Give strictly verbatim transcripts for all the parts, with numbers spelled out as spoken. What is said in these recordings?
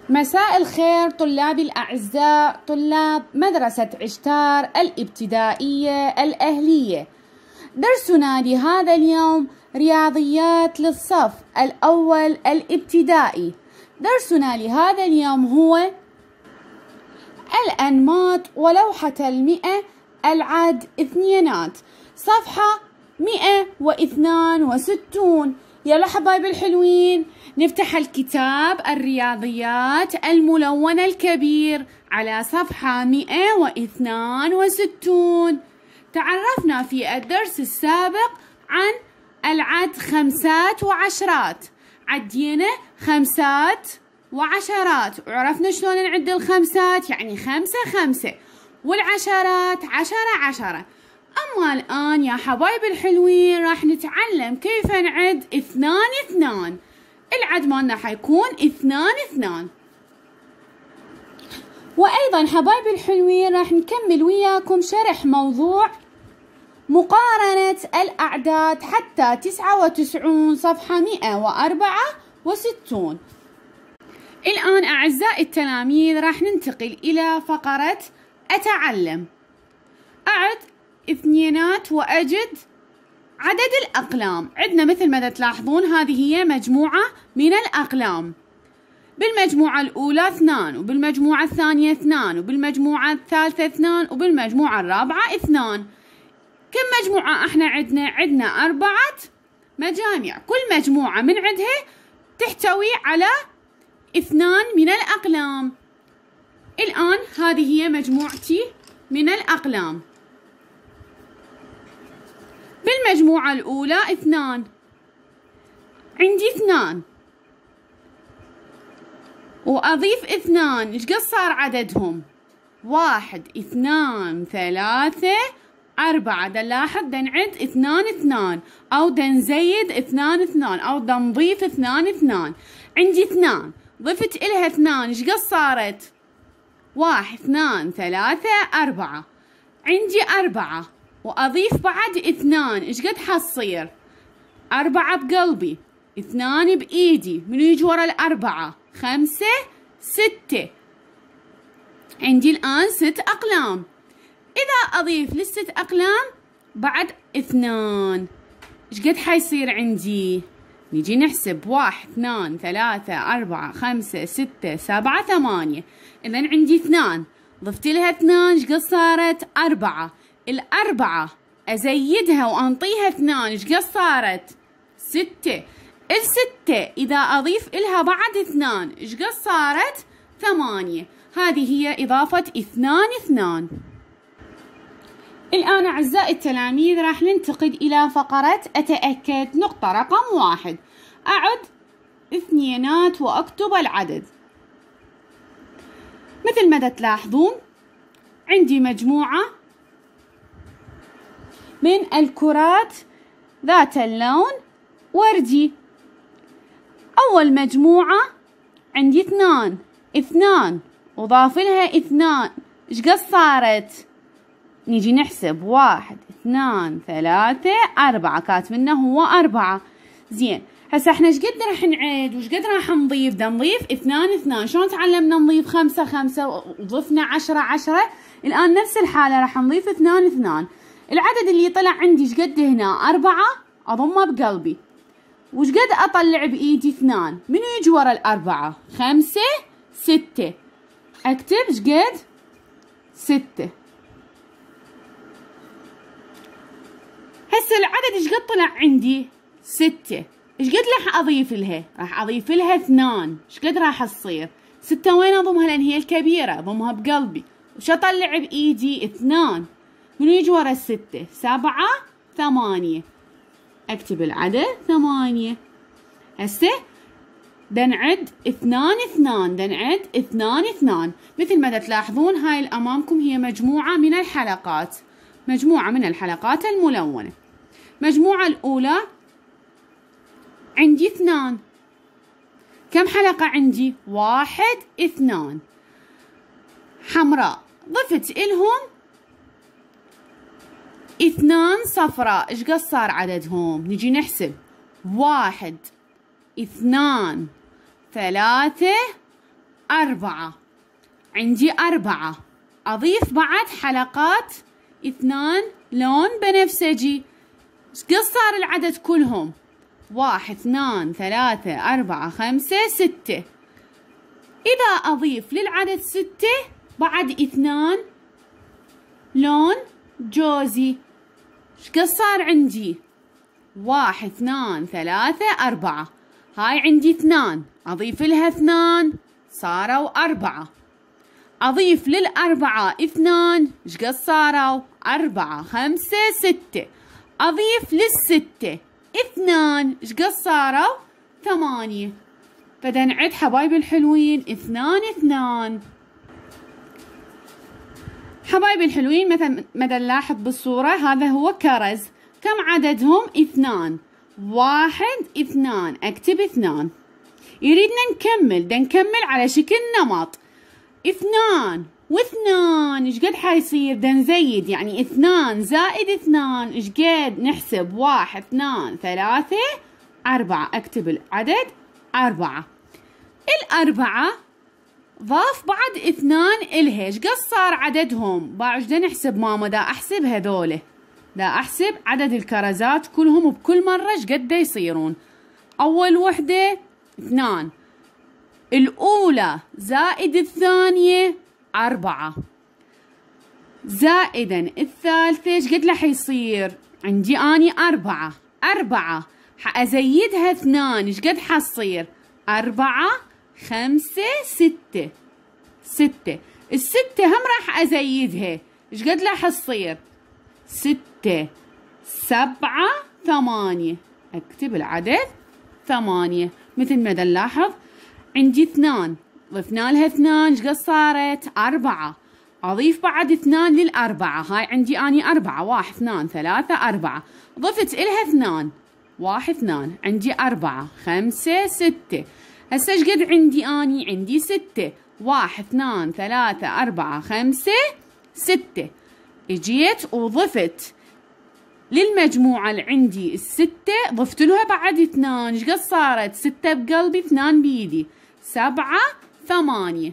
مساء الخير طلابي الأعزاء، طلاب مدرسة عشتار الابتدائية الأهلية. درسنا لهذا اليوم رياضيات للصف الأول الابتدائي. درسنا لهذا اليوم هو الأنماط ولوحة المئة، العد اثنينات، صفحة مئة واثنان وستون. يلا حبايبي الحلوين، نفتح الكتاب الرياضيات الملونة الكبير على صفحة مئة واثنان وستون. تعرفنا في الدرس السابق عن العد خمسات وعشرات، عدينا خمسات وعشرات، وعرفنا شلون نعد الخمسات، يعني خمسة خمسة، والعشرات عشرة عشرة. أما الآن يا حبايبي الحلوين راح نتعلم كيف نعد اثنان اثنان. العد مالنا حيكون اثنان اثنان. وأيضا حبايبي الحلوين راح نكمل وياكم شرح موضوع مقارنة الأعداد حتى تسعة وتسعون، صفحة مئة وأربعة وستون. الآن أعزائي التلاميذ راح ننتقل إلى فقرة أتعلم. أعد اثنينات وأجد عدد الأقلام. عندنا مثل ما تلاحظون هذه هي مجموعة من الأقلام. بالمجموعة الأولى اثنان، وبالمجموعة الثانية اثنان، وبالمجموعة الثالثة اثنان، وبالمجموعة الرابعة اثنان. كم مجموعة احنا عندنا؟ عندنا أربعة مجاميع، كل مجموعة من عندها تحتوي على اثنان من الأقلام. الآن هذه هي مجموعتي من الأقلام. بالمجموعة الأولى اثنان، عندي اثنان وأضيف اثنان، ايش قد صار عددهم؟ واحد اثنان ثلاثة أربعة. دا نلاحظ دا نعد اثنان اثنان، أو دا نزيد اثنان اثنان، أو دا نضيف اثنان اثنان. عندي اثنان ضفت إلها اثنان، ايش قد صارت؟ واحد اثنان ثلاثة أربعة. عندي أربعة وأضيف بعد اثنان، ايش قد حتصير؟ أربعة بقلبي، اثنان بإيدي، من يجي ورا الأربعة؟ خمسة ستة. عندي الآن ست أقلام. إذا أضيف للست أقلام بعد اثنان، ايش قد حيصير عندي؟ نجي نحسب، واحد اثنان ثلاثة أربعة خمسة ستة سبعة ثمانية. إذا عندي اثنان ضفت لها اثنان، ايش قد صارت؟ أربعة. الأربعة أزيدها وأنطيها اثنان، ايش قد صارت؟ ستة. الستة إذا أضيف إلها بعد اثنان، ايش قد صارت؟ ثمانية. هذه هي إضافة اثنان اثنان. الآن أعزائي التلاميذ راح ننتقل إلى فقرة أتأكد. نقطة رقم واحد، أعد اثنينات وأكتب العدد. مثل ما تلاحظون عندي مجموعة من الكرات ذات اللون وردي. أول مجموعة عندي اثنان، اثنان وضاف لها اثنان، ايش قد صارت؟ نيجي نحسب، واحد اثنان ثلاثة أربعة، كاتبنا هو أربعة. زين، هسا احنا ايش قد راح نعيد وايش قد راح نضيف؟ دا نضيف اثنان اثنان. شلون تعلمنا نضيف خمسة خمسة وضفنا عشرة عشرة؟ الآن نفس الحالة راح نضيف اثنان اثنان. العدد اللي طلع عندي ايش قد هنا؟ أربعة، أضمه بقلبي. وش قد أطلع بإيدي؟ اثنان. منو يجي ورا الأربعة؟ خمسة ستة. أكتب ايش قد؟ ستة. هسه العدد ايش قد طلع عندي؟ ستة. ايش قد راح أضيف لها؟ راح أضيف لها اثنان، ايش قد راح تصير؟ ستة وين أضمها؟ لأن هي الكبيرة، أضمها بقلبي. وش أطلع بإيدي؟ اثنان. منو يجي ورا الستة؟ سبعة ثمانية. أكتب العدد ثمانية. هسه دا نعد اثنان اثنان، دا نعد اثنان اثنان. مثل ما تلاحظون هاي اللي أمامكم هي مجموعة من الحلقات، مجموعة من الحلقات الملونة. مجموعة الأولى عندي اثنان. كم حلقة عندي؟ واحد اثنان حمراء، ضفت إلهم اثنان صفراء، ايش قد صار عددهم؟ نجي نحسب، واحد اثنان ثلاثة أربعة، عندي أربعة. أضيف بعد حلقات اثنان لون بنفسجي. قد صار العدد كلهم؟ واحد اثنان ثلاثة أربعة خمسة ستة. إذا أضيف للعدد ستة بعد اثنان لون جوزي، قد صار عندي؟ واحد اثنان ثلاثة أربعة. هاي عندي اثنان، أضيف لها اثنان صاروا أربعة. أضيف للأربعة اثنان، ايش قد صاروا؟ أربعة خمسة ستة. أضيف للستة اثنان، ايش قد صاروا؟ ثمانية. بدنا نعد حبايبي الحلوين، اثنان اثنان. حبايبي الحلوين مثلا مدى نلاحظ بالصورة هذا هو كرز، كم عددهم؟ اثنان. واحد اثنان، اكتب اثنان. يريدنا نكمل، دا نكمل على شكل نمط. اثنان واثنان ايش قد حيصير؟ دا نزيد، يعني اثنان زائد اثنان ايش قد؟ نحسب واحد اثنان ثلاثة أربعة، اكتب العدد أربعة. الأربعة ضاف بعد اثنان إلها، ايش قد صار عددهم؟ باعش دا نحسب ماما، دا أحسب هذوله، دا أحسب عدد الكرزات كلهم وبكل مرة ايش قد دا يصيرون. أول وحدة اثنان، الأولى زائد الثانية أربعة، زائدا الثالثة ايش قد راح يصير؟ عندي أني أربعة، أربعة حأزيدها اثنان ايش قد حتصير؟ أربعة خمسة ستة، ستة. الستة هم راح أزيدها ايش قد راح تصير؟ ستة سبعة ثمانية، أكتب العدد ثمانية. مثل ما نلاحظ عندي اثنان، ضفنا لها اثنان ايش قد صارت؟ أربعة. أضيف بعد اثنان للأربعة، هاي عندي أني أربعة، واحد اثنان ثلاثة أربعة. ضفت إلها اثنان، واحد اثنان، عندي أربعة خمسة ستة. هسه ايش قد عندي أني؟ عندي ستة، واحد اثنان ثلاثة أربعة خمسة ستة. اجيت وضفت للمجموعة اللي عندي الستة، ضفت لها بعد اثنان، ايش قد صارت؟ ستة بقلبي اثنان بيدي، سبعة ثمانية.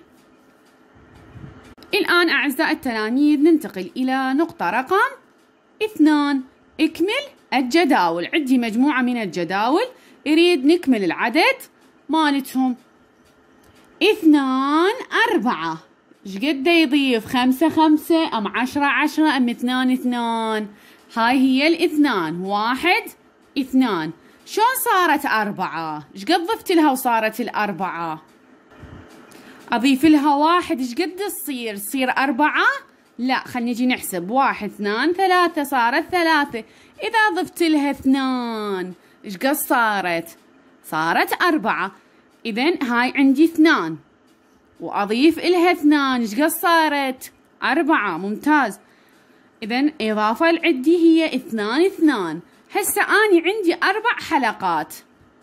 الآن أعزائي التلاميذ ننتقل إلى نقطة رقم اثنان، اكمل الجداول. عندي مجموعة من الجداول اريد نكمل العدد مالتهم. اثنان أربعة، ايش قد يضيف؟ خمسة خمسة أم عشرة عشرة أم اثنان اثنان؟ هاي هي الاثنان، واحد اثنان. شلون صارت أربعة؟ ايش قد ضفت لها وصارت الأربعة؟ أضيف لها واحد ايش قد تصير؟ تصير أربعة؟ لا، خلينا نجي نحسب، واحد اثنان ثلاثة صارت ثلاثة. إذا ضفت لها اثنان ايش قد صارت؟ صارت أربعة. إذن هاي عندي اثنان وأضيف إلها اثنان ايش قد صارت؟ أربعة. ممتاز. إذن إضافة العدي هي اثنان اثنان. هسه أني عندي أربع حلقات،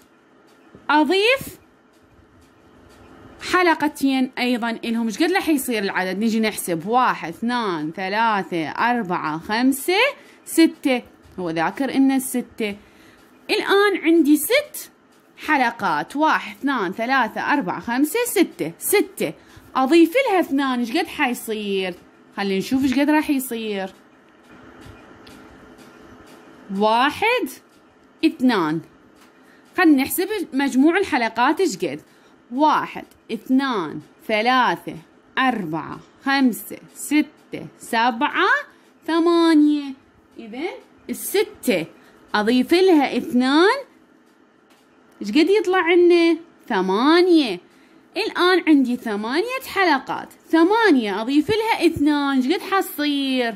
أضيف حلقتين أيضا إلهم، ايش قد راح يصير العدد؟ نجي نحسب، واحد اثنان ثلاثة أربعة خمسة ستة. هو ذاكر إن الستة. الآن عندي ست حلقات، واحد اثنان ثلاثة أربعة خمسة ستة، ستة. أضيف لها اثنان ايش قد حيصير؟ خلينا نشوف ايش قد راح يصير. واحد اثنان. خلينا نحسب مجموع الحلقات ايش قد. واحد اثنان ثلاثة أربعة خمسة ستة سبعة ثمانية. إذن الستة أضيف لها اثنان ايش قد يطلع عنا؟ ثمانية. الآن عندي ثمانية حلقات، ثمانية أضيف لها اثنان ايش قد حتصير؟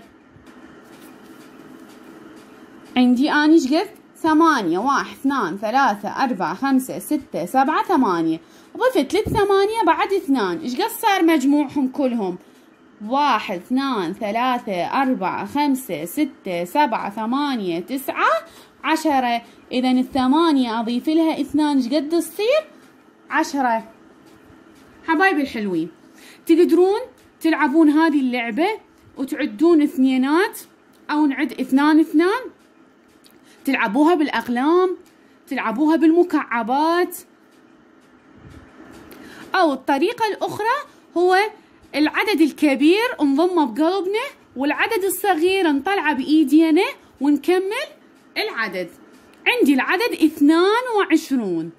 عندي أنا ايش قد؟ ثمانية، واحد اثنان ثلاثة أربعة خمسة ستة سبعة ثمانية. ضفت للثمانية بعد اثنان ايش قد صار مجموعهم كلهم؟ واحد اثنان ثلاثة أربعة خمسة ستة سبعة ثمانية تسعة عشرة. إذا الثمانية أضيف لها اثنان ايش قد تصير؟ عشرة. حبايبي الحلوين، تقدرون تلعبون هذه اللعبة وتعدون اثنينات أو نعد اثنان اثنان، تلعبوها بالأقلام، تلعبوها بالمكعبات، أو الطريقة الأخرى هو العدد الكبير نضمه بقلبنا والعدد الصغير نطلعه بإيدينا ونكمل العدد. عندي العدد اثنان وعشرون،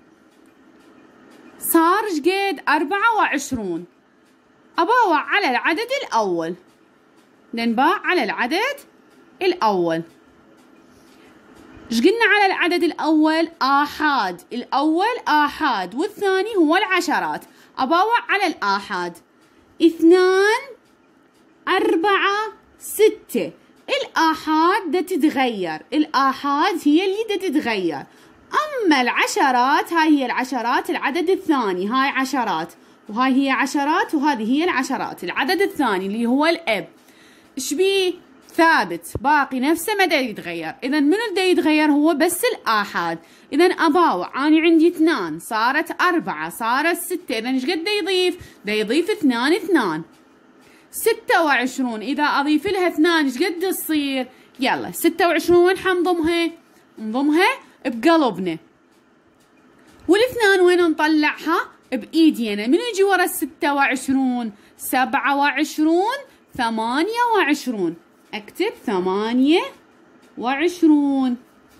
صار شقد أربعة وعشرون. أباوع على العدد الأول، ننباع على العدد الأول. ايش قلنا على العدد الأول؟ آحاد. الأول آحاد والثاني هو العشرات. أباوع على الآحاد. اثنان، أربعة، ستة. الآحاد دا تتغير، الآحاد هي اللي دا تتغير. أما العشرات هاي هي العشرات العدد الثاني، هاي عشرات وهاي هي عشرات وهذه هي العشرات. العدد الثاني اللي هو الأب ايش بيه؟ ثابت باقي نفسه ما دا يتغير. إذا منو دا يتغير؟ هو بس الآحاد. إذا أباوع أنا عندي اثنان صارت أربعة صارت ستة. إذا ايش قد دا يضيف؟ دا يضيف اثنان اثنان. ستة وعشرون إذا أضيف لها اثنان ايش قد تصير؟ يلا ستة وعشرون وين حنضمها؟ نضمها بقلبنا. والاثنان وين نطلعها؟ بإيدينا. من يجي ورا الستة وعشرون؟ سبعة وعشرون، ثمانية وعشرون. أكتب ثمانية وعشرون.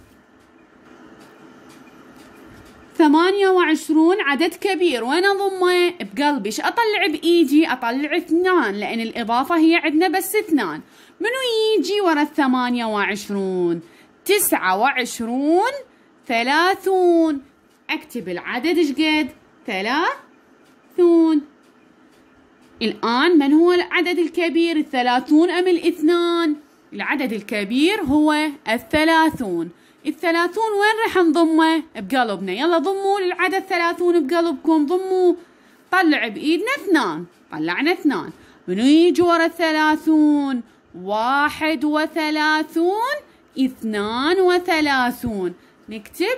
ثمانية وعشرون عدد كبير، وين أضمه؟ بقلبي. ايش أطلع بإيدي؟ أطلع اثنان لأن الإضافة هي عندنا بس اثنان. منو يجي ورا الثمانية وعشرون؟ تسعة وعشرون، ثلاثون. أكتب العدد ايش قد؟ ثلاثون. الآن من هو العدد الكبير؟ الثلاثون أم الاثنان؟ العدد الكبير هو الثلاثون. الثلاثون وين راح نضمه؟ بقلبنا. يلا ضموا العدد ثلاثون بقلبكم، ضموا. طلع بإيدنا اثنان، طلعنا اثنان. منو يجي ورا الثلاثون؟ واحد وثلاثون، اثنان وثلاثون. نكتب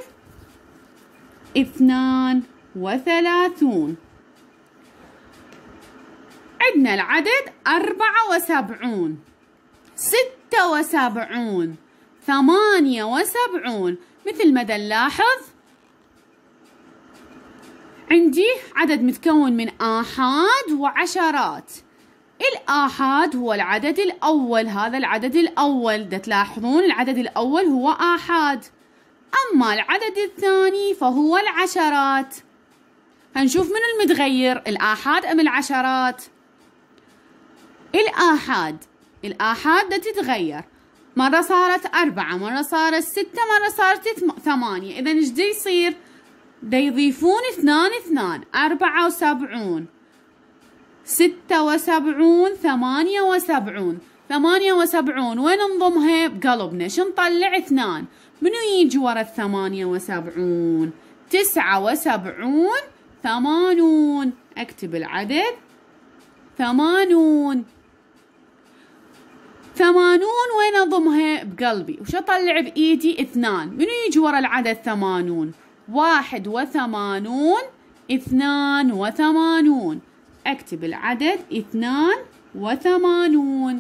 اثنان وثلاثون. عندنا العدد أربعة وسبعون، ستة وسبعون، ثمانية وسبعون. مثل ما نلاحظ عندي عدد متكون من آحاد وعشرات. الآحاد هو العدد الأول، هذا العدد الأول دا تلاحظون العدد الأول هو آحاد. أما العدد الثاني فهو العشرات. هنشوف من المتغير، الآحاد أم العشرات؟ الآحاد. الآحاد دا تتغير، مرة صارت أربعة، مرة صارت ستة، مرة صارت ثمانية. إذا ايش دا يصير؟ دا يضيفون اثنان اثنان. أربعة وسبعون، ستة وسبعون، ثمانية وسبعون. ثمانية وسبعون وين نضمها؟ بقلبنا. شو نطلع؟ اثنان. منو يجي ورا الثمانية وسبعون؟ تسعة وسبعون، ثمانون. أكتب العدد ثمانون. ثمانون وين أضمها؟ بقلبي. وش أطلع بإيدي؟ اثنان. منو يجي ورا العدد ثمانون؟ واحد وثمانون، اثنان وثمانون. أكتب العدد اثنان وثمانون.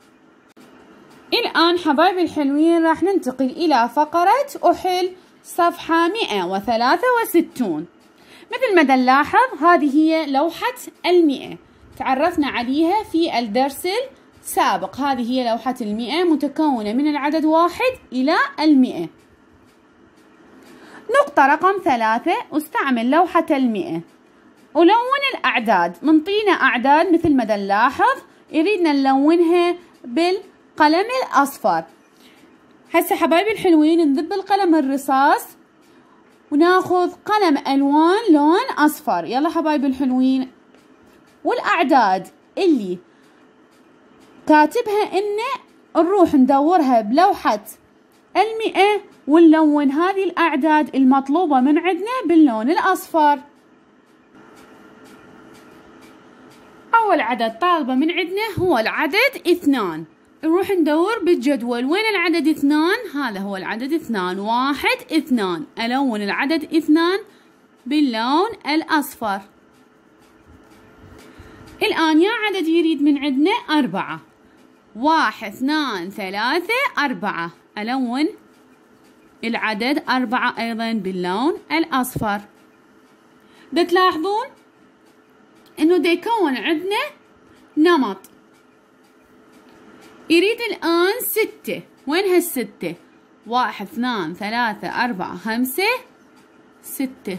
الآن حبايبي الحلوين راح ننتقل إلى فقرة أحل صفحة مئة وثلاثة وستون. مثل ما نلاحظ هذه هي لوحة المئة، تعرفنا عليها في الدرس السابق. هذه هي لوحة المئة متكونة من العدد واحد إلى المئة. نقطة رقم ثلاثة، استعمل لوحة المئة ولون الأعداد. منطينا أعداد مثل ما نلاحظ يريدنا نلونها بالقلم الأصفر. هسه حبايبي الحلوين نذب القلم الرصاص وناخذ قلم ألوان لون أصفر. يلا حبايبي الحلوين، والأعداد اللي كاتبها إنه نروح ندورها بلوحة المئة ونلون هذه الأعداد المطلوبة من عندنا باللون الأصفر. أول عدد طالبة من عندنا هو العدد اثنان. نروح ندور بالجدول وين العدد اثنان. هذا هو العدد اثنان، واحد اثنان. ألون العدد اثنان باللون الأصفر. الآن يا عدد يريد من عندنا أربعة. واحد اثنان ثلاثة أربعة. ألون العدد أربعة أيضا باللون الأصفر. دا تلاحظون إنه دا يكون عندنا نمط. يريد الآن ستة. وين هالستة؟ واحد اثنان ثلاثة أربعة خمسة ستة.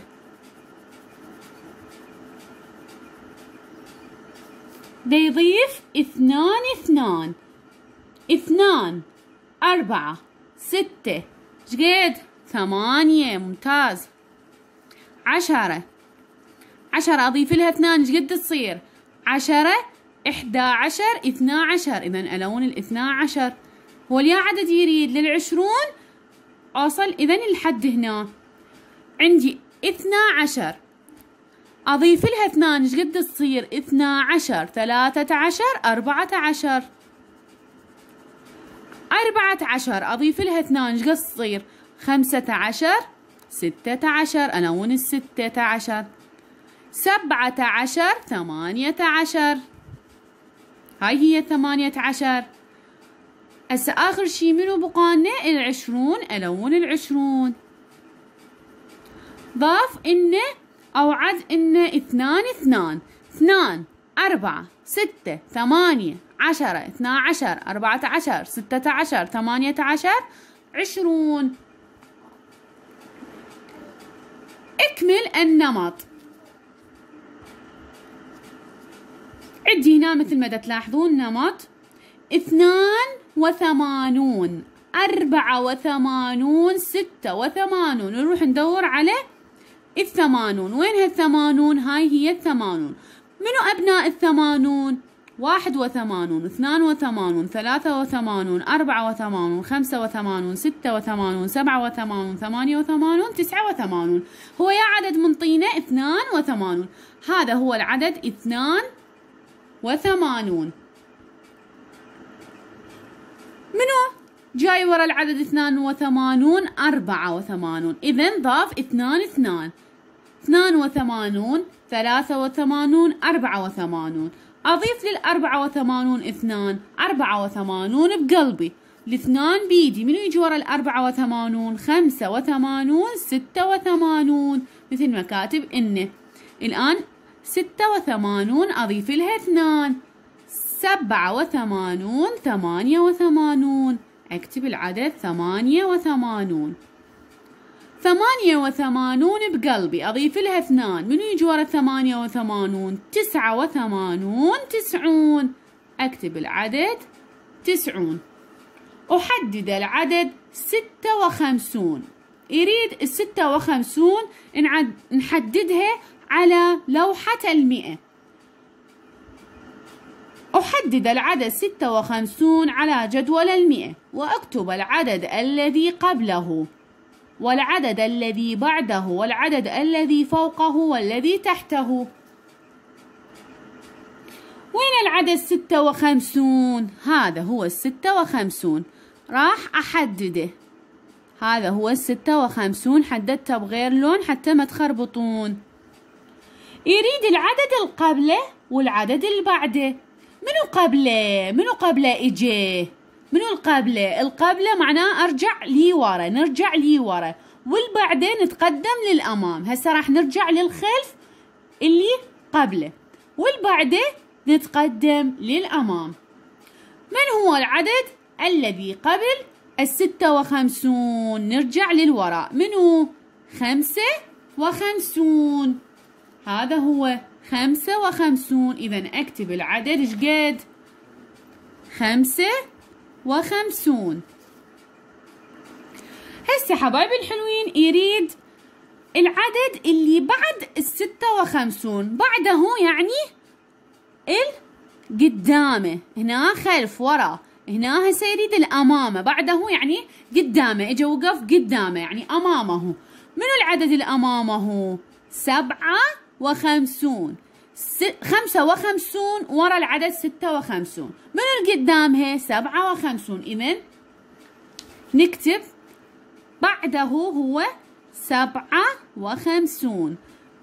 دا يضيف اثنان اثنان اثنان أربعة ستة شقد؟ ثمانية. ممتاز. عشرة. عشرة أضيف لها اثنان شقد تصير؟ عشرة إحدى عشر اثنا عشر. إذا ألون الاثنا عشر. هو اليا عدد يريد للعشرون أوصل إذا لحد هنا. عندي اثنا عشر أضيف لها اثنان شقد تصير؟ اثنا عشر ثلاثة عشر أربعة عشر. أربعة عشر أضيف لها اثنان شقد تصير؟ خمسة عشر ستة عشر. ألون الستة عشر. سبعة عشر ثمانية عشر. هاي هي ثمانية عشر. هسه آخر شي منو بقالنا؟ العشرون. ألون العشرون. ضاف إنه أو عد إنه اثنان اثنان اثنان أربعة ستة ثمانية عشرة اثنا عشر أربعة عشر ستة عشر ثمانية عشر عشرون. اكمل النمط. عندي هنا مثل ما تلاحظون نمط اثنان وثمانون أربعة وثمانون ستة وثمانون. نروح ندور على الثمانون. وين هالثمانون؟ هاي هي الثمانون. منو أبناء الثمانون؟ واحد وثمانون اثنان وثمانون ثلاثة وثمانون أربعة وثمانون خمسة وثمانون ستة وثمانون سبعة وثمانون ثمانية وثمانون تسعة وثمانون. هو يا عدد منطينا اثنان وثمانون. هذا هو العدد اثنان وثمانون. منو جاي ورا العدد اثنان وثمانون؟ أربعة وثمانون. إذن ضاف اثنان اثنان اثنان وثمانون ثلاثة وثمانون أربعة وثمانون. أضيف للأربعة وثمانون اثنان. أربعة وثمانون بقلبي. الاثنان بيدي. منو يجي ورا الأربعة وثمانون؟ خمسة وثمانون ستة وثمانون. مثل ما كاتب إنه الآن ستة وثمانون أضيف لها اثنان. سبعة وثمانون ثمانية وثمانون. أكتب العدد ثمانية وثمانون. ثمانية وثمانون بقلبي. أضيف لها اثنان. منو يجي ورا ثمانية وثمانون؟ تسعة وثمانون تسعون. أكتب العدد تسعون. أحدد العدد ستة وخمسون. يريد الستة وخمسون نحددها على لوحة المئة. أحدد العدد ستة وخمسون على جدول المئة وأكتب العدد الذي قبله والعدد الذي بعده والعدد الذي فوقه والذي تحته. وين العدد ستة وخمسون؟ هذا هو الستة وخمسون. راح أحدده. هذا هو الستة وخمسون. حددته بغير لون حتى ما تخربطون. يريد العدد القبله والعدد اللي بعده. منو قبله؟ منو قبله إجيه؟ منو القبله؟ القبله معناه أرجع لي ورا. نرجع لي ورا. والبعده نتقدم للأمام. هسه راح نرجع للخلف اللي قبله. والبعده نتقدم للأمام. من هو العدد الذي قبل الستة وخمسون؟ نرجع للوراء. منو؟ خمسة وخمسون. هذا هو خمسة وخمسون. إذا أكتب العدد شقد؟ خمسة وخمسون. هسه حبايبي الحلوين يريد العدد اللي بعد الستة وخمسون. بعده يعني القدامه. هنا خلف ورا. هنا هسه يريد الأمامه. بعده يعني قدامه. اجى وقف قدامه يعني أمامه. منو العدد اللي أمامه؟ سبعة وخمسون. خمسة وخمسون ورا العدد ستة وخمسون. من القدامها؟ سبعة وخمسون. إذن نكتب بعده هو سبعة وخمسون.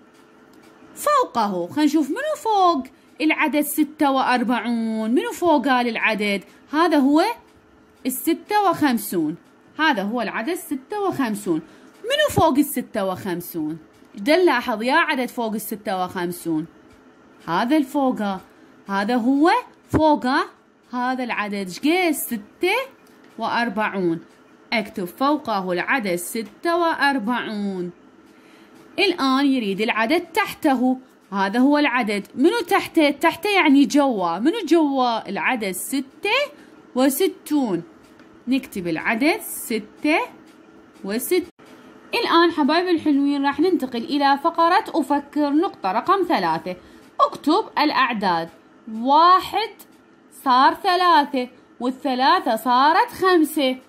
فوقه خلينا نشوف منو فوق العدد ستة وأربعون. منو فوق قال العدد؟ هذا هو الستة وخمسون. هذا هو العدد ستة وخمسون. منو فوق الستة وخمسون؟ ايش نلاحظ يا عدد فوق الستة وخمسون؟ هذا الفوقه، هذا هو فوقه هذا العدد. شقد؟ ستة وأربعون. أكتب فوقه العدد ستة وأربعون. الآن يريد العدد تحته. هذا هو العدد. منو تحته؟ تحته يعني جوا. منو جوا؟ العدد ستة وستون. نكتب العدد ستة وستون. الآن حبايبي الحلوين راح ننتقل إلى فقرة أفكر. نقطة رقم ثلاثة. اكتب الأعداد. واحد صار ثلاثة، والثلاثة صارت خمسة.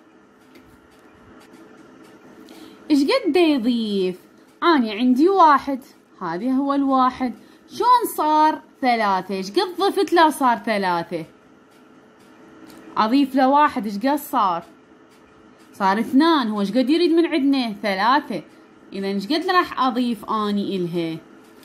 ايش قد يضيف؟ أنا عندي واحد، هذا هو الواحد. شلون صار ثلاثة؟ ايش قد ضفت له صار ثلاثة؟ أضيف له واحد، ايش قد صار؟ صار اثنان. هو ايش قد يريد من عندنا؟ ثلاثة. إذا ايش قد راح أضيف أني إلها؟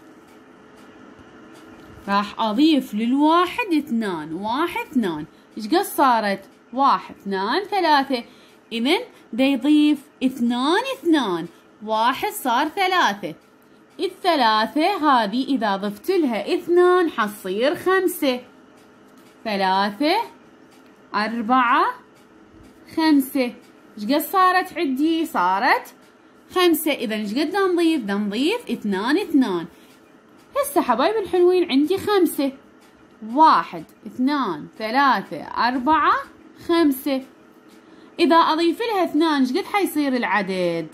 راح أضيف للواحد اثنان. واحد اثنان. ايش قد صارت؟ واحد اثنان ثلاثة. إذا دا يضيف اثنان اثنان. واحد صار ثلاثة. الثلاثة هذه إذا ضفت لها اثنان حتصير خمسة. ثلاثة أربعة خمسة. ايش قد صارت عندي؟ صارت خمسة. إذا ايش قد نضيف؟ دا نضيف اثنان اثنان. هسه حبايبي الحلوين عندي خمسة. واحد اثنان ثلاثة أربعة خمسة. إذا أضيف لها اثنان ايش قد حيصير العدد؟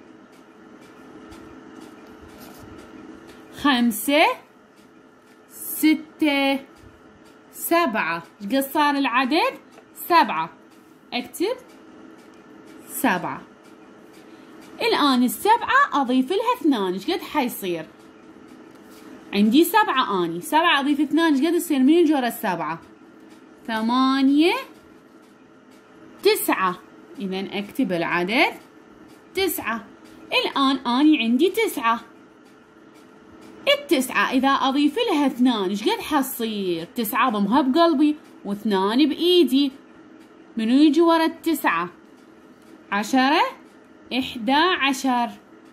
خمسة ستة سبعة. ايش قد صار العدد؟ سبعة. اكتب سبعة. الآن السبعة أضيف لها اثنان ايش قد حيصير؟ عندي سبعة أني. سبعة أضيف اثنان ايش قد يصير؟ من الجورة السبعة؟ ثمانية تسعة. إذا أكتب العدد تسعة. الآن أني عندي تسعة. التسعة إذا أضيف لها اثنان ايش قد حتصير؟ تسعة ضمها بقلبي واثنان بإيدي. منو يجي ورا التسعة؟ عشرة إحدى عشر.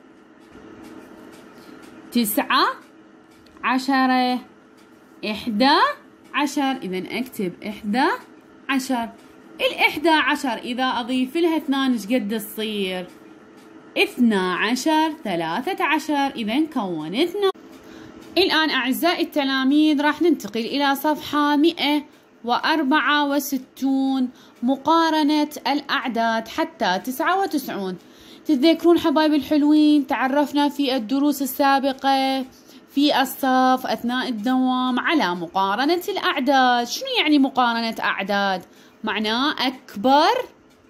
تسعة عشرة إحدى عشر. إذا أكتب إحدى عشر. الإحدى عشر إذا أضيف لها اثنان ايش قد تصير؟ اثنا عشر ثلاثة عشر. إذا كونتنا. الآن أعزائي التلاميذ راح ننتقل إلى صفحة مئة وأربعة وستون. مقارنة الأعداد حتى تسعة وتسعون. تتذكرون حبايبي الحلوين تعرفنا في الدروس السابقة في الصف أثناء الدوام على مقارنة الأعداد. شنو يعني مقارنة أعداد؟ معناه أكبر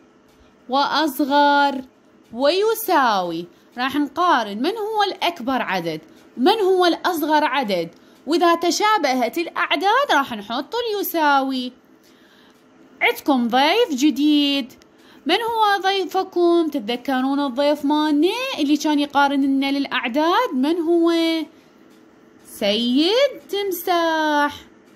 وأصغر ويساوي. راح نقارن من هو الأكبر عدد ومن هو الأصغر عدد، وإذا تشابهت الأعداد راح نحط اليساوي. عندكم ضيف جديد. من هو ضيفكم؟ تتذكرون الضيف مالنا اللي كان يقارن لنا للأعداد؟ من هو؟ سيد تمساح.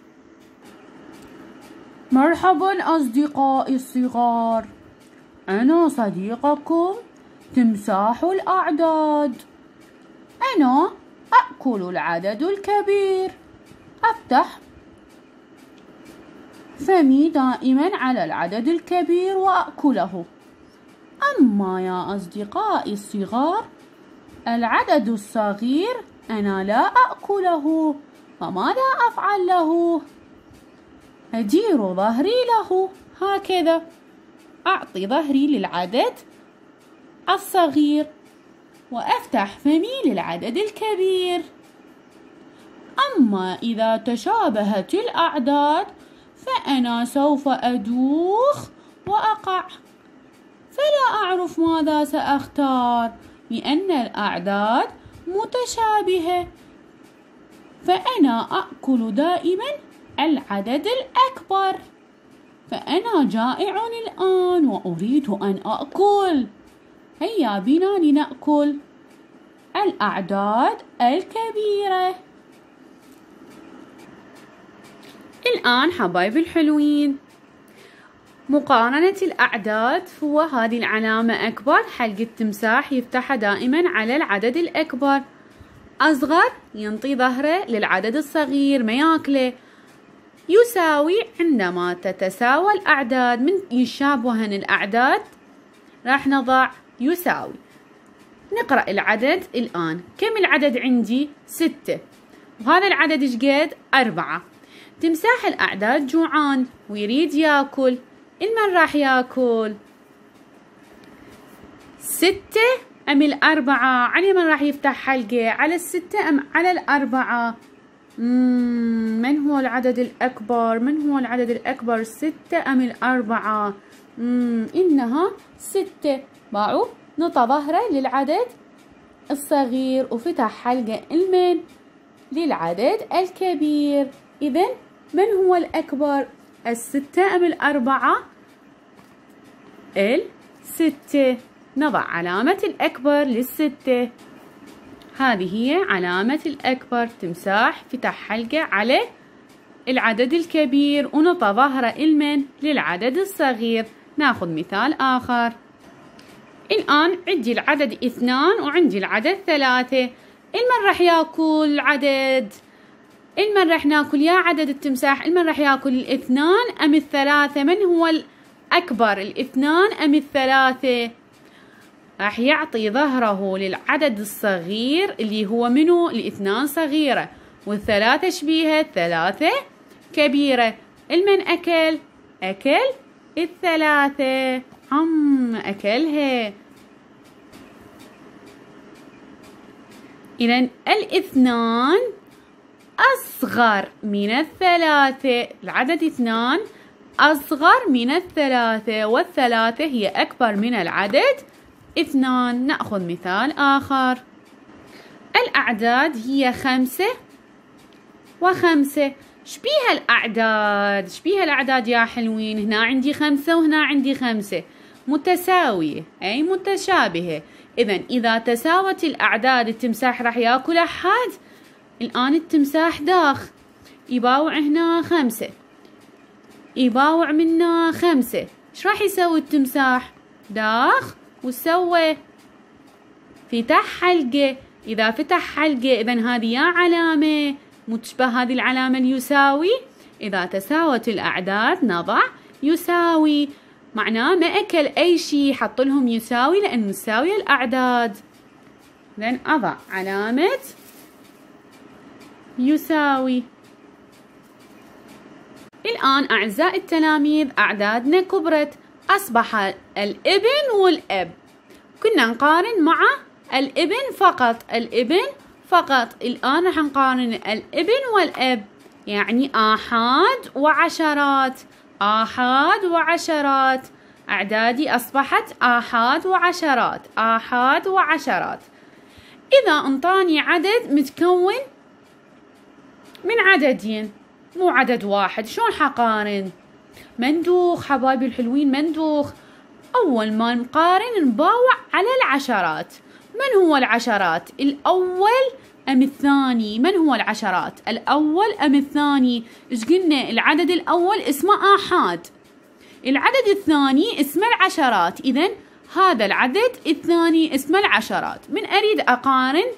مرحبا أصدقائي الصغار، أنا صديقكم تمساح الأعداد. أنا أأكل العدد الكبير. أفتح فمي دائما على العدد الكبير وأأكله. أما يا أصدقائي الصغار العدد الصغير أنا لا أأكله. فماذا أفعل له؟ أدير ظهري له هكذا. أعطي ظهري للعدد الصغير وأفتح فمي للعدد الكبير. أما إذا تشابهت الأعداد فأنا سوف أدوخ وأقع، فلا أعرف ماذا سأختار لأن الأعداد متشابهة. فأنا أأكل دائما العدد الأكبر. فأنا جائع الآن وأريد أن أأكل. هيا بنا لنأكل الأعداد الكبيرة. الآن حبايبي الحلوين مقارنة الأعداد هو هذه العلامة أكبر. حلق التمساح يفتحها دائما على العدد الأكبر. أصغر ينطي ظهره للعدد الصغير ما ياكله. يساوي عندما تتساوى الأعداد من يشابهن الأعداد راح نضع يساوي. نقرأ العدد الآن. كم العدد عندي؟ ستة، وهذا العدد ايش قد؟ أربعة. تمساح الأعداد جوعان ويريد ياكل، المن راح ياكل؟ ستة أم الأربعة؟ على من راح يفتح حلقة؟ على الستة أم على الأربعة؟ مم من هو العدد الأكبر؟ من هو العدد الأكبر؟ ستة أم الأربعة؟ مم إنها ستة. باعوا نطى ظهره للعدد الصغير وفتح حلقة المن للعدد الكبير. إذن من هو الأكبر؟ الستة أم الأربعة؟ الستة. نضع علامة الأكبر للستة. هذه هي علامة الأكبر. تمساح فتح حلقة على العدد الكبير ونطى ظهر المن للعدد الصغير. ناخذ مثال آخر. الآن عندي العدد اثنان وعندي العدد ثلاثة. المن راح ياكل العدد؟ المن راح ناكل يا عدد التمساح؟ المن راح ياكل الاثنان أم الثلاثة؟ من هو الأكبر، الاثنان أم الثلاثة؟ راح يعطي ظهره للعدد الصغير اللي هو منو؟ الاثنان صغيرة والثلاثة شبيهة؟ الثلاثة كبيرة. المن أكل؟ أكل الثلاثة. عم أكلها. إذن الاثنان أصغر من الثلاثة. العدد اثنان أصغر من الثلاثة والثلاثة هي أكبر من العدد اثنان. نأخذ مثال آخر. الأعداد هي خمسة وخمسة. شبيها الأعداد؟ شبيها الأعداد يا حلوين؟ هنا عندي خمسة وهنا عندي خمسة، متساوية أي متشابهة. إذن إذا تساوت الأعداد التمساح راح ياكل أحد. الآن التمساح داخ يباوع هنا خمسة، يباوع منا خمسة. ايش راح يسوي التمساح؟ داخ وسوى فتح حلقة. إذا فتح حلقة إذن هذه يا علامة متشبه هذه العلامة اليساوي. إذا تساوت الأعداد نضع يساوي، معناه ما أكل أي شيء، حط لهم يساوي لأن مساوية الأعداد. إذن أضع علامة يساوي. الآن أعزائي التلاميذ أعدادنا كبرت، أصبح الابن والأب. كنا نقارن مع الابن فقط، الابن فقط. الآن راح نقارن الابن والأب، يعني آحاد وعشرات، آحاد وعشرات. أعدادي أصبحت آحاد وعشرات، آحاد وعشرات. إذا انطاني عدد متكون من عددين مو عدد واحد، شلون حقارن؟ مندوخ حبايبي الحلوين، مندوخ. أول ما نقارن نباوع على العشرات. من هو العشرات؟ الأول أم الثاني؟ من هو العشرات؟ الأول أم الثاني؟ إيش قلنا؟ العدد الأول اسمه آحاد، العدد الثاني اسمه العشرات. إذن هذا العدد الثاني اسمه العشرات. من أريد أقارن؟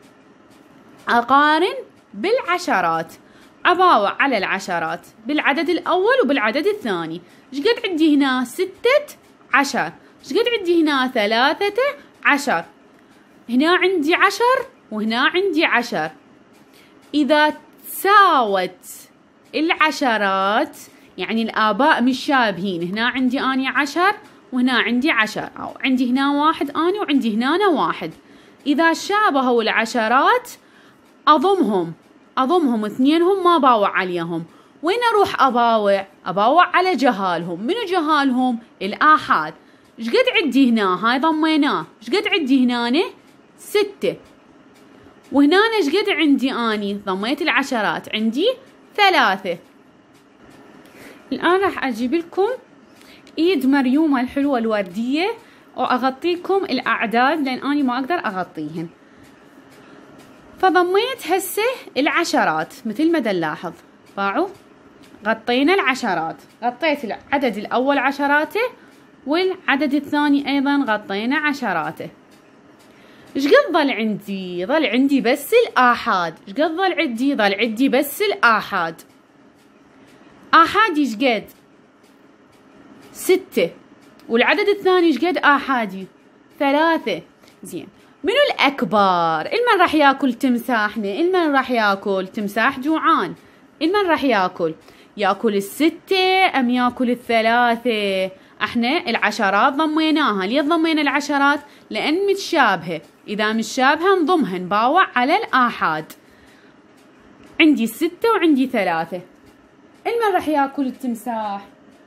أقارن بالعشرات، أباوع على العشرات بالعدد الأول وبالعدد الثاني. إيش قد عندي هنا؟ ستة عشر. إيش قد عندي هنا؟ ثلاثة عشر. هنا عندي عشر وهنا عندي عشر. إذا تساوت العشرات يعني الآباء مش شابهين، هنا عندي أني عشر وهنا عندي عشر، أو عندي هنا واحد أني وعندي هنا واحد. إذا شابهوا العشرات أضمهم، أضمهم اثنينهم ما باوع عليهم. وين أروح أباوع؟ أباوع على جهالهم. منو جهالهم؟ الآحاد. إيش قد عندي هنا؟ هاي ضميناه. إيش قد عندي هنا؟ ستة. وهنا إيش قد عندي أني؟ ضميت العشرات، عندي ثلاثة. الآن راح أجيب لكم إيد مريومة الحلوة الوردية وأغطيكم الأعداد لأن أني ما أقدر أغطيهن. فضميت هسه العشرات مثل ما نلاحظ. باعوا غطينا العشرات، غطيت العدد الأول عشراته والعدد الثاني أيضا غطينا عشراته. ايش قد ظل عندي؟ ظل عندي بس الآحاد. ايش قد ظل عندي؟ ظل عندي بس الآحاد. آحادي ايش قد؟ ستة. والعدد الثاني ايش قد آحادي؟ ثلاثة. زين، منو الأكبر؟ المن راح ياكل تمساحنا؟ المن راح ياكل؟ تمساح جوعان. المن راح ياكل؟ ياكل الستة أم ياكل الثلاثة؟ احنا العشرات ضميناها. ليه ضمينا العشرات؟ لأن متشابهة. إذا متشابهة نضمها نباوع على الآحاد. عندي ستة وعندي ثلاثة. المن راح ياكل التمساح؟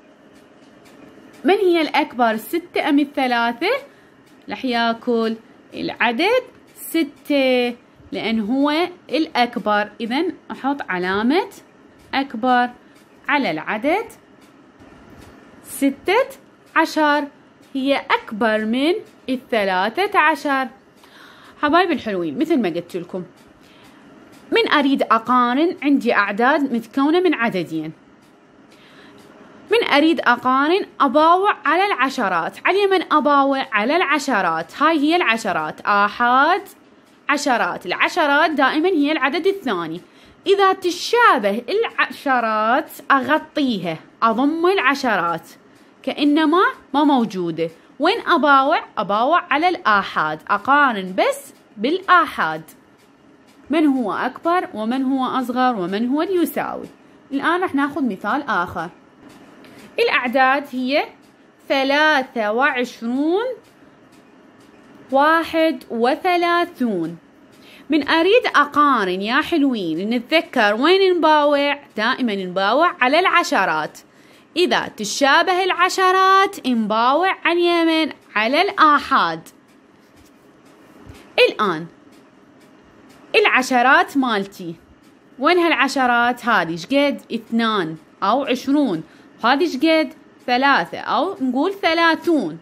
من هي الأكبر، الستة أم الثلاثة؟ راح ياكل العدد ستة لأن هو الأكبر. إذن أحط علامة أكبر على العدد ستة عشر، هي أكبر من الثلاثة عشر. حبايب الحلوين، مثل ما قلت لكم، من أريد أقارن عندي أعداد متكونة من عددين. من أريد أقارن أباوع على العشرات. على من أباوع على العشرات؟ هاي هي العشرات، آحاد عشرات. العشرات دائما هي العدد الثاني. إذا تشابه العشرات أغطيها، أضم العشرات كأنما ما موجودة. وين أباوع؟ أباوع على الآحاد، أقارن بس بالآحاد. من هو أكبر ومن هو أصغر ومن هو يساوي. الآن رح ناخذ مثال آخر. الأعداد هي ثلاثة وعشرون، واحد وثلاثون. من أريد أقارن يا حلوين نتذكر وين نباوع؟ دائما نباوع على العشرات. إذا تشابه العشرات نباوع على اليمين على الآحاد. الآن العشرات مالتي وين هالعشرات؟ هذه ايش قد؟ اثنان أو عشرون. هذه ايش قد؟ ثلاثة أو نقول ثلاثون.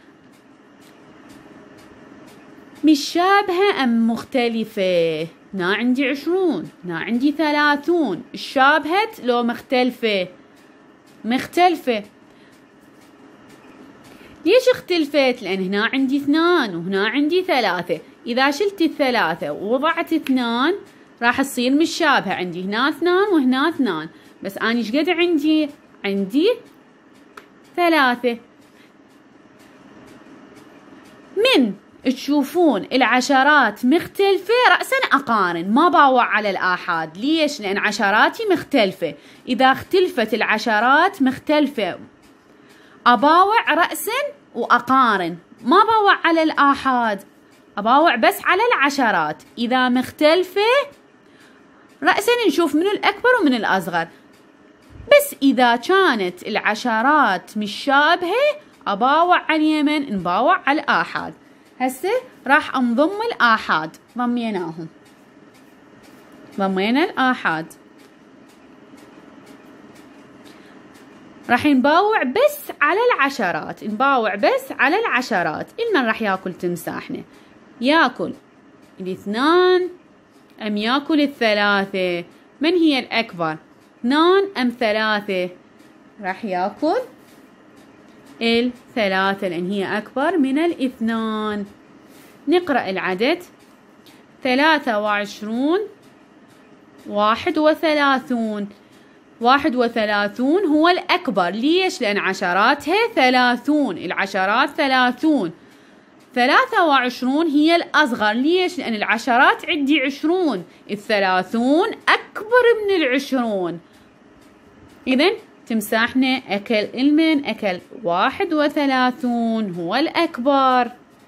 مشابهة أم مختلفة؟ هنا عندي عشرون، هنا عندي ثلاثون. شابهت لو مختلفة؟ مختلفة. ليش اختلفت؟ لأن هنا عندي اثنان وهنا عندي ثلاثة. إذا شلت الثلاثة ووضعت اثنان راح تصير مشابهة. عندي هنا اثنان وهنا اثنان، بس أنا ايش قد عندي؟ عندي ثلاثة. من تشوفون العشرات مختلفة رأسا أقارن، ما باوع على الآحاد. ليش؟ لأن عشراتي مختلفة. إذا اختلفت العشرات مختلفة أباوع رأسا وأقارن، ما باوع على الآحاد، أباوع بس على العشرات. إذا مختلفة رأسا نشوف من الأكبر ومن الأصغر. بس إذا كانت العشرات مشابهة أباوع على اليمين، نباوع على الآحاد. هسه راح انضم الآحاد. ضميناهم، ضمينا الآحاد. راح نباوع بس على العشرات، نباوع بس على العشرات. المن راح ياكل تمساحنا؟ ياكل الاثنان أم ياكل الثلاثة؟ من هي الأكبر؟ اثنان أم ثلاثة؟ راح ياكل الثلاثة لأن هي أكبر من الاثنان. نقرأ العدد ثلاثة وعشرون، واحد وثلاثون. واحد وثلاثون هو الأكبر. ليش؟ لأن عشراتها ثلاثون، العشرات ثلاثون. ثلاثة وعشرون هي الأصغر. ليش؟ لأن العشرات عندي عشرون، الثلاثون أكبر من العشرون. إذن تمساحنا أكل المن؟ أكل واحد وثلاثون، هو الأكبر.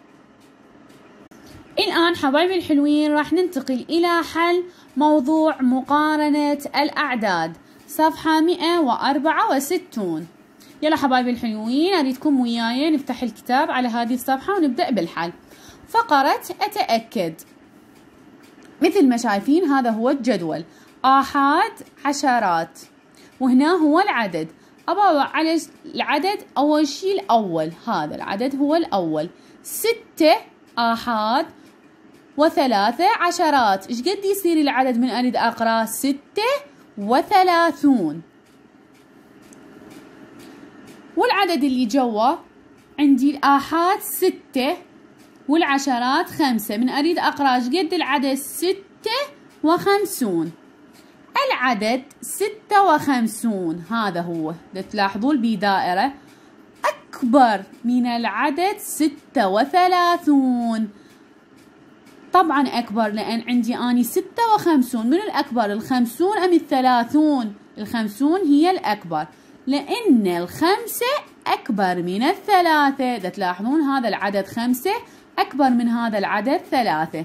الآن حبايبي الحلوين راح ننتقل إلى حل موضوع مقارنة الأعداد، صفحة مئة وأربعة وستون. يلا حبايبي الحلوين، أريدكم وياي نفتح الكتاب على هذه الصفحة ونبدأ بالحل. فقرة أتأكد. مثل ما شايفين هذا هو الجدول، آحاد عشرات، وهنا هو العدد. أباوع على العدد أول شيء الأول، هذا العدد هو الأول. ستة آحاد وثلاثة عشرات. إيش قد يصير العدد من أريد أقرأ؟ ستة وثلاثون. والعدد اللي جوا عندي الآحاد ستة والعشرات خمسة. من أريد أقرأ إيش قد العدد؟ ستة وخمسون. العدد ستة وخمسون هذا هو، تلاحظون بي دائرة أكبر من العدد ستة وثلاثون. طبعا أكبر لأن عندي أني ستة وخمسون. من الأكبر، الخمسون أم الثلاثون؟ الخمسون هي الأكبر لأن الخمسة أكبر من الثلاثة. تلاحظون هذا العدد خمسة أكبر من هذا العدد ثلاثة.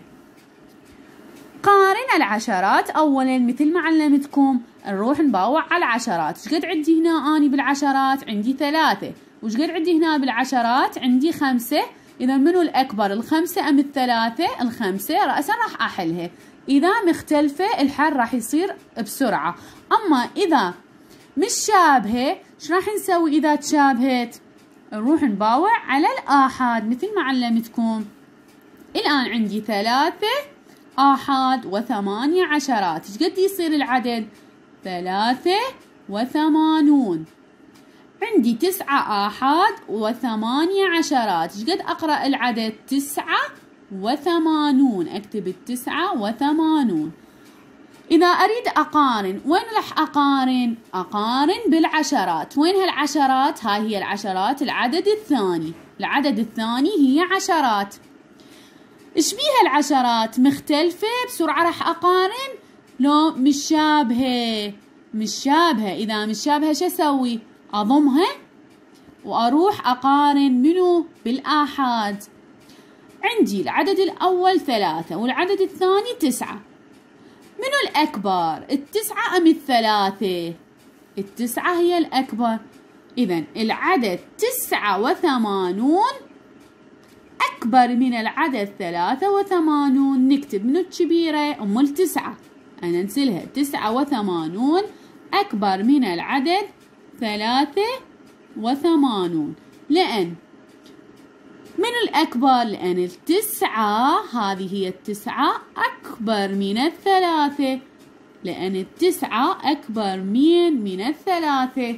قارن العشرات. أولا مثل ما علمتكم نروح نباوع على العشرات. ايش قد عندي هنا أني بالعشرات؟ عندي ثلاثة. وش قد عندي هنا بالعشرات؟ عندي خمسة. إذا منو الأكبر، الخمسة أم الثلاثة؟ الخمسة. رأسا راح أحلها. إذا مختلفة الحل راح يصير بسرعة. أما إذا مش شابهة ايش راح نسوي إذا تشابهت؟ نروح نباوع على الآحاد مثل ما علمتكم. الآن عندي ثلاثة آحاد وثمانية عشرات. ايش قد يصير العدد؟ ثلاثة وثمانون. عندي تسعة آحاد وثمانية عشرات. ايش قد أقرأ العدد؟ تسعة وثمانون. أكتب التسعة وثمانون. إذا أريد أقارن، وين راح أقارن؟ أقارن بالعشرات. وين هالعشرات؟ هاي هي العشرات، العدد الثاني. العدد الثاني هي عشرات. إيش بيها العشرات؟ مختلفة؟ بسرعة راح أقارن؟ لو مش شابهة. مش شابهة. إذا مش شابهة شو أسوي؟ أضمها وأروح أقارن منو؟ بالآحاد. عندي العدد الأول ثلاثة والعدد الثاني تسعة. منو الأكبر؟ التسعة أم الثلاثة؟ التسعة هي الأكبر. إذا العدد تسعة وثمانون أكبر من العدد ثلاثة وثمانون. نكتب منو الكبيرة؟ أم التسعة. أنا ننسلها. تسعة وثمانون أكبر من العدد ثلاثة وثمانون. لأن من الأكبر؟ لأن التسعة هذه هي التسعة أكبر من الثلاثة. لأن التسعة أكبر من من الثلاثة.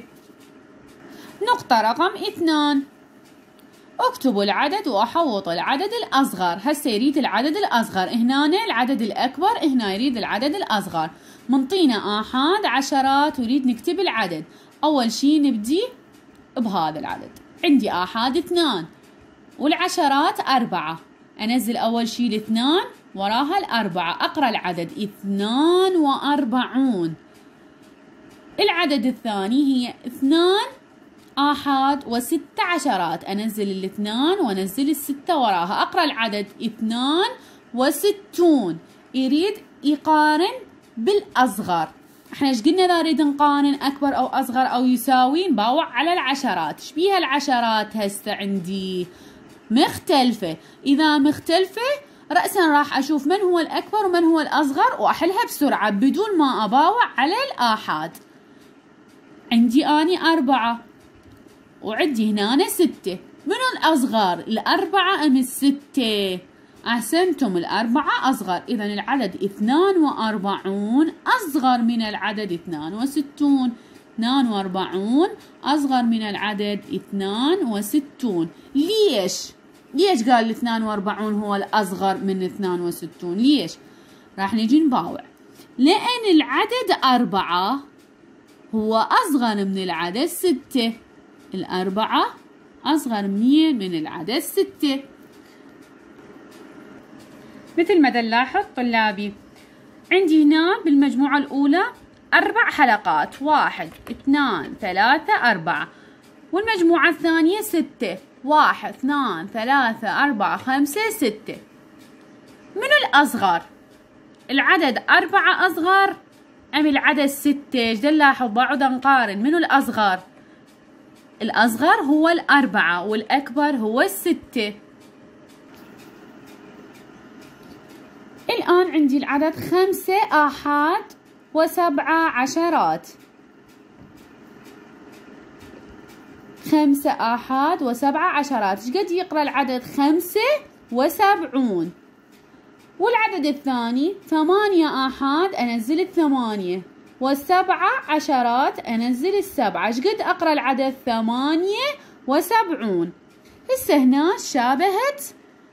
نقطة رقم اثنان. اكتبوا العدد وأحوط العدد الأصغر. هسه يريد العدد الأصغر. هنا العدد الأكبر، هنا يريد العدد الأصغر. منطينا آحاد عشرات ويريد نكتب العدد. أول شي نبدي بهذا العدد. عندي آحاد اثنان والعشرات أربعة. أنزل أول شي الاثنان وراها الأربعة. أقرأ العدد اثنان وأربعون. العدد الثاني هي اثنان آحاد وست عشرات. أنزل الاثنان وأنزل الستة وراها. أقرأ العدد اثنان وستون. يريد يقارن بالأصغر. احنا ايش قلنا اذا نريد نقارن اكبر او اصغر او يساوي؟ نباوع على العشرات. ايش بيها العشرات هسه عندي؟ مختلفة. اذا مختلفة رأسا راح اشوف من هو الاكبر ومن هو الاصغر واحلها بسرعة بدون ما اباوع على الآحاد. عندي اني اربعة وعندي هنا ستة. منو الاصغر؟ الاربعة ام الستة؟ أحسنتم، الأربعة أصغر. إذا العدد اثنان وأربعون أصغر من العدد اثنان وستون. اثنان وأربعون أصغر من العدد اثنان وستون. ليش؟ ليش قال اثنان وأربعون هو الأصغر من اثنان وستون؟ ليش؟ راح نجي نباوع. لأن العدد أربعة هو أصغر من العدد ستة. الأربعة أصغر من من العدد ستة. مثل ما نلاحظ طلابي عندي هنا بالمجموعة الأولى أربع حلقات، واحد اثنان ثلاثة أربعة. والمجموعة الثانية ستة، واحد اثنان ثلاثة أربعة خمسة ستة. منو الأصغر؟ العدد أربعة أصغر أم العدد ستة؟ ايش نلاحظ؟ بقعد نقارن. منو الأصغر؟ الأصغر هو الأربعة والأكبر هو الستة. الآن عندي العدد خمسة آحاد وسبعة عشرات. خمسة آحاد وسبعة عشرات. ايش قد يقرأ العدد؟ خمسة وسبعون. والعدد الثاني ثمانية آحاد أنزل الثمانية، والسبعة عشرات أنزل السبعة. ايش قد أقرأ العدد؟ ثمانية وسبعون. هسه هنا شابهت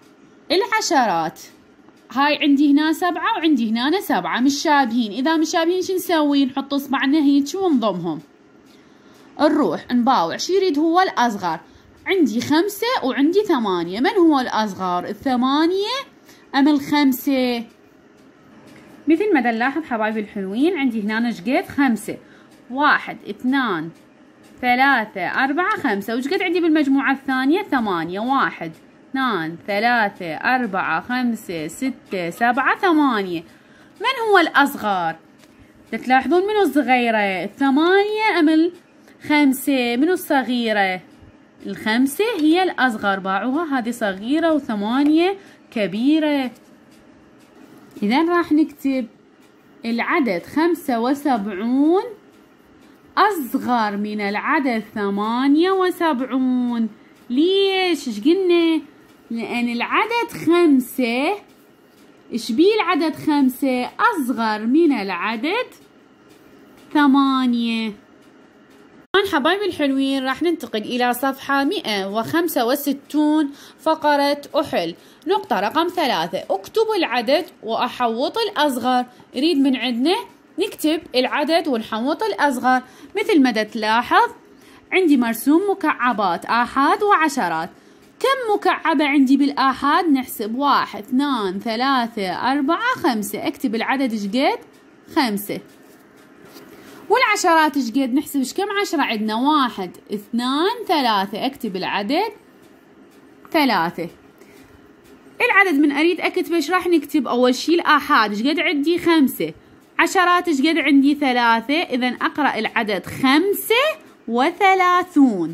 العشرات. هاي عندي هنا سبعة وعندي هنا سبعة مش شابهين، إذا مش شابهين شو نسوي؟ نحط إصبعنا هيك ونضمهم. نروح نباوع شو يريد هو الأصغر. عندي خمسة وعندي ثمانية، من هو الأصغر؟ الثمانية أم الخمسة؟ مثل ما نلاحظ حبايبي الحلوين عندي هنا شقد خمسة، واحد اثنان ثلاثة أربعة خمسة، وشقد عندي بالمجموعة الثانية؟ ثمانية، واحد اثنان ثلاثة أربعة خمسة ستة سبعة ثمانية. من هو الأصغر؟ تلاحظون منو الصغيرة؟ الثمانية أم الخمسة؟ منو الصغيرة؟ الخمسة هي الأصغر، باعوها هذه صغيرة وثمانية كبيرة. إذا راح نكتب العدد خمسة وسبعون أصغر من العدد ثمانية وسبعون. ليش؟ إيش قلنا؟ لأن العدد خمسة، إيش بيه العدد خمسة؟ أصغر من العدد ثمانية. الآن حبايبي الحلوين راح ننتقل إلى صفحة مئة وخمسة وستون فقرة أحل. نقطة رقم ثلاثة، اكتب العدد وأحوط الأصغر. يريد من عندنا نكتب العدد ونحوط الأصغر. مثل ما تلاحظ عندي مرسوم مكعبات آحاد وعشرات. كم مكعبة عندي بالآحاد؟ نحسب واحد اثنان ثلاثة أربعة خمسة، اكتب العدد شقد؟ خمسة. والعشرات شقد؟ نحسب ايش كم عشرة عندنا؟ واحد اثنان ثلاثة، اكتب العدد ثلاثة. العدد من اريد اكتبه ايش راح نكتب؟ اول شي الآحاد شقد عندي؟ خمسة. عشرات شقد عندي؟ ثلاثة. اذا اقرأ العدد خمسة وثلاثون.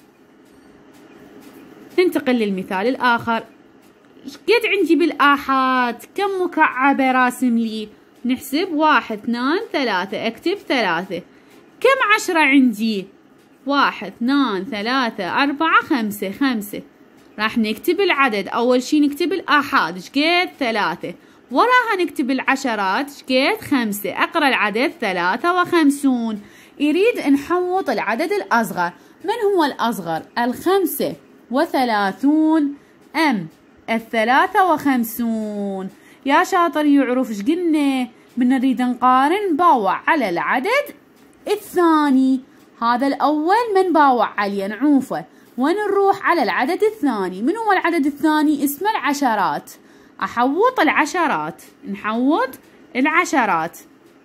ننتقل للمثال الآخر. شقد عندي بالآحاد؟ كم مكعبة راسم لي؟ نحسب واحد اثنان ثلاثة، اكتب ثلاثة. كم عشرة عندي؟ واحد اثنان ثلاثة أربعة خمسة، خمسة. راح نكتب العدد، أول شي نكتب الآحاد شقد؟ ثلاثة، وراها نكتب العشرات شقد؟ خمسة. أقرأ العدد ثلاثة وخمسون. يريد نحوط العدد الأصغر. من هو الأصغر؟ الخمسة وثلاثون أم الثلاثة وخمسون؟ يا شاطر يعرف ايش قلنا؟ من نريد نقارن باوع على العدد الثاني. هذا الأول من باوع عليه نعوفه، ونروح على العدد الثاني. من هو العدد الثاني؟ اسمه العشرات. أحوط العشرات، نحوط العشرات،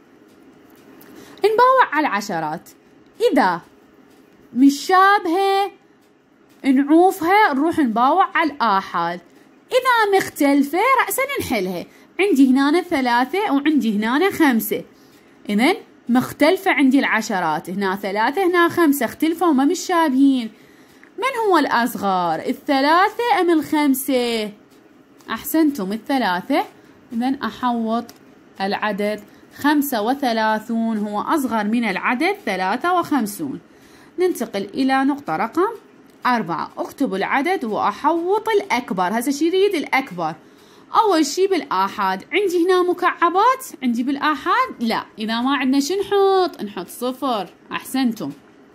نباوع على العشرات. إذا مش شابهة نعوفها، نروح نباوع على الآحاد. إذا مختلفة رأسا نحلها. عندي هنا ثلاثة وعندي هنا خمسة، إذن مختلفة عندي العشرات. هنا ثلاثة هنا خمسة، اختلفوا وما مش شابهين. من هو الأصغر؟ الثلاثة أم الخمسة؟ أحسنتم، الثلاثة. إذن أحوط العدد خمسة وثلاثون هو أصغر من العدد ثلاثة وخمسون. ننتقل إلى نقطة رقم أربعة. اكتب العدد وأحوط الأكبر. هسه شي يريد الأكبر. أول شي بالآحاد. عندي هنا مكعبات؟ عندي بالآحاد؟ لا. إذا ما عندنا شو نحط؟ نحط صفر. أحسنتم.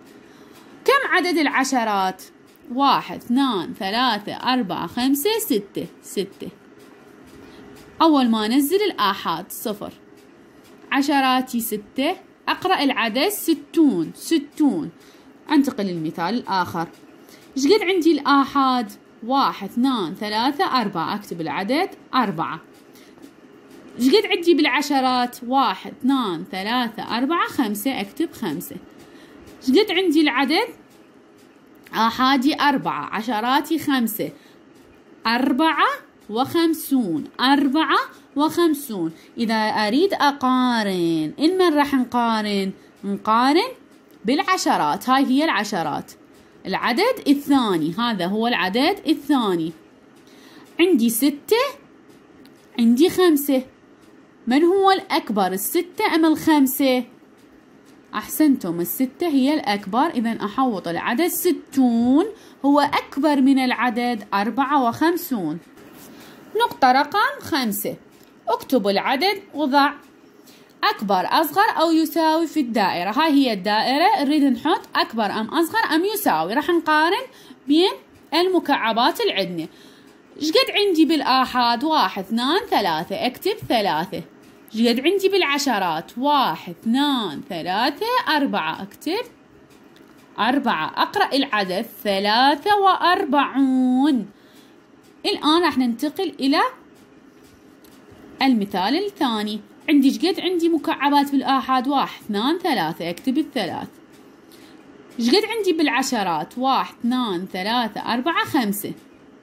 كم عدد العشرات؟ واحد اثنان ثلاثة أربعة خمسة ستة، ستة. أول ما أنزل الآحاد صفر. عشراتي ستة. أقرأ العدد ستون، ستون. أنتقل للمثال الآخر. ايش قد عندي الآحاد؟ واحد اثنان ثلاثة أربعة، أكتب العدد أربعة. ايش قد عندي بالعشرات؟ واحد اثنان ثلاثة أربعة خمسة، أكتب خمسة. ايش قد عندي العدد؟ آحادي أربعة، عشراتي خمسة، أربعة وخمسون، أربعة وخمسون. إذا أريد أقارن، إن من راح نقارن؟ نقارن بالعشرات. هاي هي العشرات. العدد الثاني، هذا هو العدد الثاني. عندي ستة، عندي خمسة. من هو الأكبر؟ الستة أم الخمسة؟ أحسنتم، الستة هي الأكبر. إذا أحوط العدد ستون هو أكبر من العدد أربعة وخمسون. نقطة رقم خمسة. اكتبوا العدد وضع أكبر أصغر أو يساوي في الدائرة. هاي هي الدائرة، نريد نحط أكبر أم أصغر أم يساوي. راح نقارن بين المكعبات اللي عندنا. شقد عندي بالآحاد؟ واحد اثنان ثلاثة، اكتب ثلاثة. شقد عندي بالعشرات؟ واحد اثنان ثلاثة أربعة، اكتب أربعة. أقرأ العدد ثلاثة وأربعون. الآن راح ننتقل إلى المثال الثاني. عندي شقد عندي مكعبات بالآحاد؟ واحد اثنان ثلاثة، اكتب الثلاث. شقد عندي بالعشرات؟ واحد اثنان ثلاثة أربعة خمسة.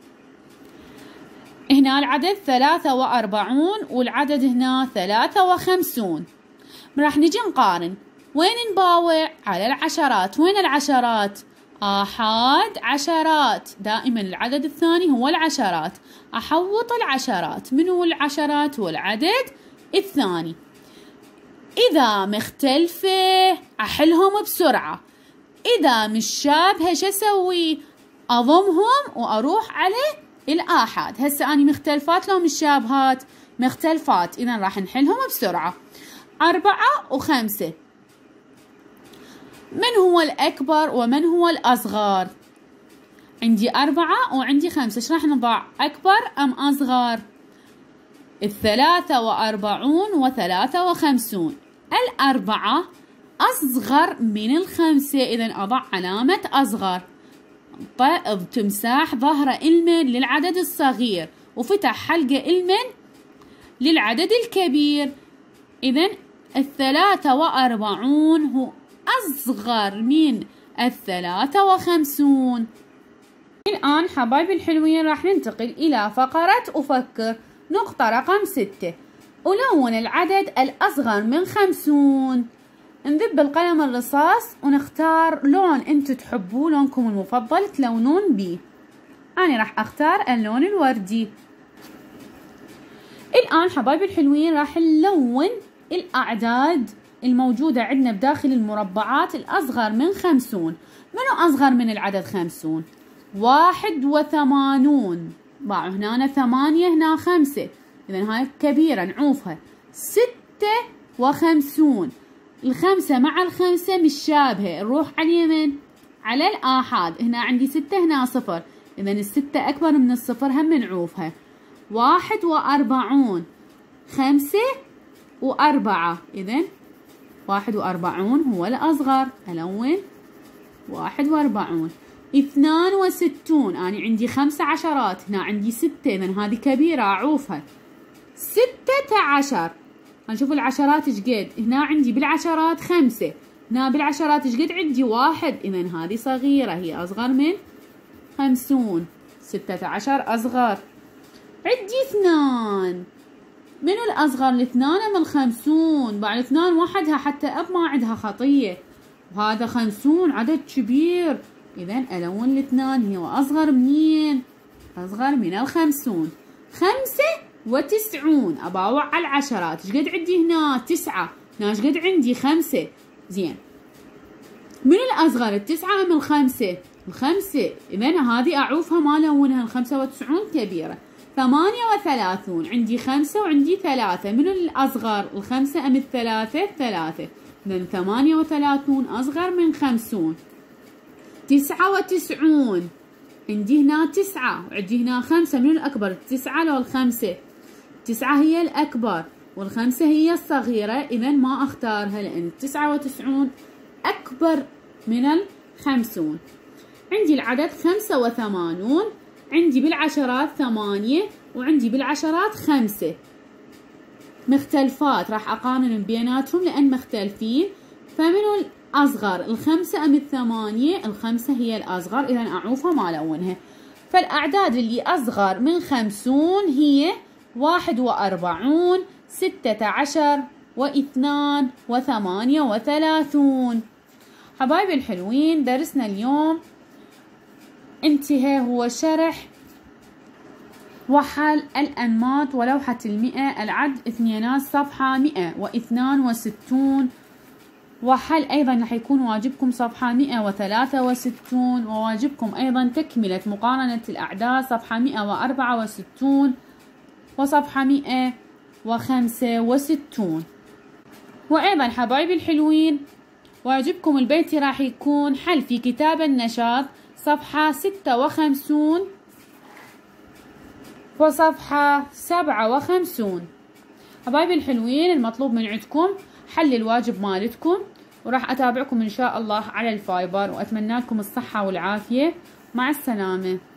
هنا العدد ثلاثة وأربعون والعدد هنا ثلاثة وخمسون. راح نجي نقارن. وين نباوع؟ على العشرات. وين العشرات؟ آحاد عشرات، دائما العدد الثاني هو العشرات. أحوط العشرات. من هو العشرات؟ هو العدد الثاني. إذا مختلفة أحلهم بسرعة. إذا مش شابهة شو أسوي؟ أضمهم وأروح على الآحاد. هسه أني مختلفات لو مش شابهات؟ مختلفات، إذا راح نحلهم بسرعة. أربعة وخمسة، من هو الأكبر ومن هو الأصغر؟ عندي أربعة وعندي خمسة، إيش راح نضع؟ أكبر أم أصغر؟ الثلاثة وأربعون وثلاثة وخمسون. الأربعة أصغر من الخمسة، إذا أضع علامة أصغر. تمساح ظهر المن للعدد الصغير وفتح حلقة المن للعدد الكبير. إذا الثلاثة وأربعون هو أصغر من الثلاثة وخمسون. الآن حبايبي الحلوين راح ننتقل إلى فقرة أفكر. نقطة رقم ستة. ألون العدد الأصغر من خمسون. نذب القلم الرصاص ونختار لون انتو تحبوه، لونكم المفضل تلونون بيه. أنا راح أختار اللون الوردي. الآن حبايبي الحلوين راح نلون الأعداد الموجودة عندنا بداخل المربعات الأصغر من خمسون. منو أصغر من العدد خمسون؟ واحد وثمانون. ضعوا هنا ثمانية، هنا خمسة، إذا هاي كبيرة نعوفها. ستة وخمسون. الخمسة مع الخمسة مش شابهة، نروح على اليمين على الآحاد. هنا عندي ستة، هنا صفر، إذا الستة أكبر من الصفر هم نعوفها. واحد وأربعون. خمسة وأربعة، إذا واحد وأربعون هو الأصغر. ألون واحد وأربعون. اثنان وستون. أنا عندي خمسة عشرات، هنا عندي ستة، إذا هذه كبيرة أعوفها. ستة عشر. هنشوف العشرات ايش قد. هنا عندي بالعشرات خمسة، هنا بالعشرات ايش قد عندي؟ واحد، إذا هذه صغيرة، هي أصغر من خمسون. ستة عشر أصغر. عندي اثنان. منو الأصغر؟ الاثنان أم الخمسون؟ بعد اثنان وحدها حتى أب ما عندها خطية، وهذا خمسون عدد كبير، إذا ألون الاثنان. هي أصغر منين؟ أصغر من الخمسون. خمسة وتسعون. أباوع على العشرات. ايش قد عندي هنا؟ تسعة، هنا ايش قد عندي؟ خمسة. زين، من الأصغر التسعة أم الخمسة؟ الخمسة، إذا هذه أعوفها ما لونها. الخمسة وتسعون كبيرة. ثمانية وثلاثون. عندي خمسة وعندي ثلاثة، من الأصغر؟ الخمسة أم الثلاثة؟ الثلاثة، إذا ثمانية وثلاثون أصغر من خمسون. تسعة وتسعون. عندي هنا تسعة وعندي هنا خمسة، من الأكبر؟ التسعة لو الخمسة؟ التسعة هي الأكبر والخمسة هي الصغيرة، إذا ما أختارها لأن التسعة وتسعون أكبر من الخمسون. عندي العدد خمسة وثمانون. عندي بالعشرات ثمانية وعندي بالعشرات خمسة. مختلفات، راح أقارن بيناتهم لأن مختلفين. فمنو الأصغر؟ الخمسة أم الثمانية؟ الخمسة هي الأصغر، إذا أعوفها ما ألونها. فالأعداد اللي أصغر من خمسون هي واحد وأربعون، ستة عشر، واثنان، وثمانية وثلاثون. حبايبي الحلوين، درسنا اليوم انتهى، هو شرح وحل الأنماط ولوحة المئة، العد اثنينات، صفحة مئة واثنان وستون. وحل أيضا رح يكون واجبكم صفحة مئة وثلاثة وستون، وواجبكم أيضا تكملة مقارنة الأعداد صفحة مئة وأربعة وستون وصفحة مئة وخمسة وستون. وأيضا حبايبي الحلوين، واجبكم البيتي راح يكون حل في كتاب النشاط صفحة ستة وخمسون وصفحة سبعة وخمسون. حبايبي الحلوين، المطلوب من عندكم حل الواجب مالتكم، وراح أتابعكم إن شاء الله على الفايبر، وأتمنى لكم الصحة والعافية. مع السلامة.